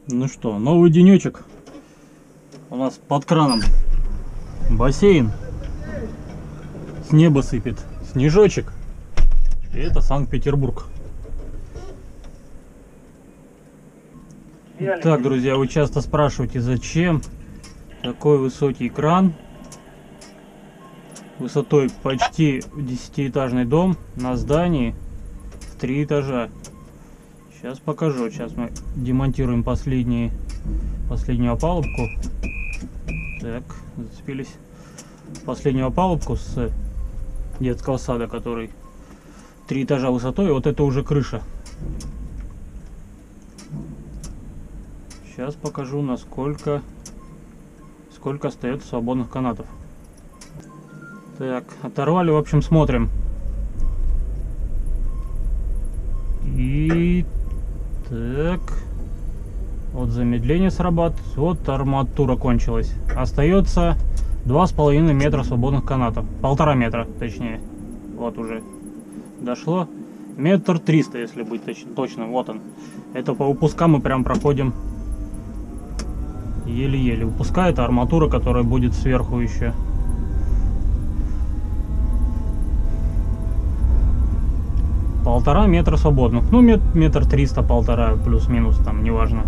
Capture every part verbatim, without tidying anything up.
Ну что, новый денечек. У нас под краном бассейн. С неба сыпет снежочек. И это Санкт-Петербург. Так, друзья, вы часто спрашиваете, зачем такой высокий кран высотой почти десятиэтажный дом на здании в три этажа. Сейчас покажу. Сейчас мы демонтируем последние, последнюю опалубку. Так, зацепились. Последнюю опалубку с детского сада, который три этажа высотой. Вот это уже крыша. Сейчас покажу, насколько сколько остается свободных канатов. Так, оторвали, в общем, смотрим. И так, вот замедление срабатывает, вот арматура кончилась. Остается два с половиной метра свободных канатов, полтора метра, точнее. Вот уже дошло. Метр триста, если быть точ точно. Вот он. Это по выпускам мы прям проходим еле-еле. Выпускает арматура, которая будет сверху еще. Полтора метра свободных. Ну, мет, метр триста, полтора, плюс-минус, там, неважно.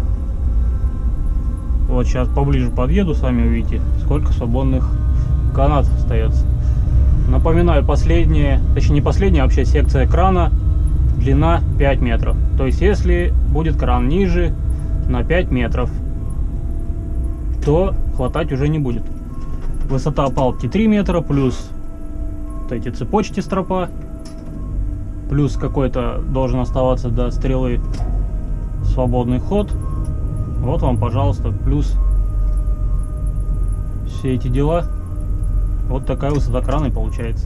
Вот сейчас поближе подъеду, сами увидите, сколько свободных канатов остается. Напоминаю, последняя, точнее не последняя, а вообще секция крана, длина пять метров. То есть, если будет кран ниже на пять метров, то хватать уже не будет. Высота опалубки три метра, плюс вот эти цепочки стропа. Плюс какой-то должен оставаться до стрелы свободный ход. Вот вам, пожалуйста, плюс все эти дела. Вот такая высота крана и получается.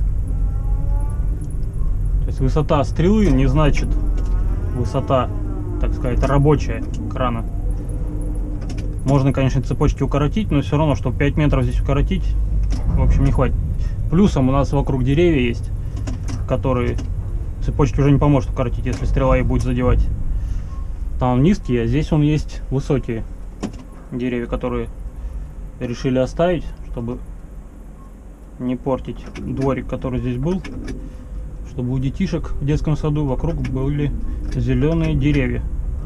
То есть высота стрелы не значит высота, так сказать, рабочая крана. Можно, конечно, цепочки укоротить, но все равно, чтобы пять метров здесь укоротить, в общем, не хватит. Плюсом у нас вокруг деревья есть, которые... Цепочки уже не поможет укоротить, если стрела и будет задевать. Там низкие, а здесь он есть высокие деревья, которые решили оставить, чтобы не портить дворик, который здесь был. Чтобы у детишек в детском саду вокруг были зеленые деревья.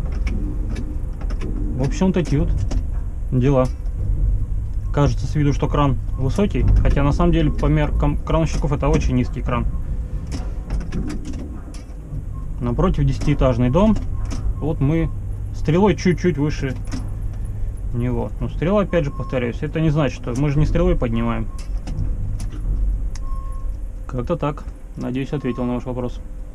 В общем, такие вот дела. Кажется с виду, что кран высокий, хотя на самом деле по меркам крановщиков это очень низкий кран. Напротив десятиэтажный дом. Вот мы стрелой чуть-чуть выше него. Но стрела, опять же, повторяюсь, это не значит, что мы же не стрелой поднимаем. Как-то так. Надеюсь, ответил на ваш вопрос.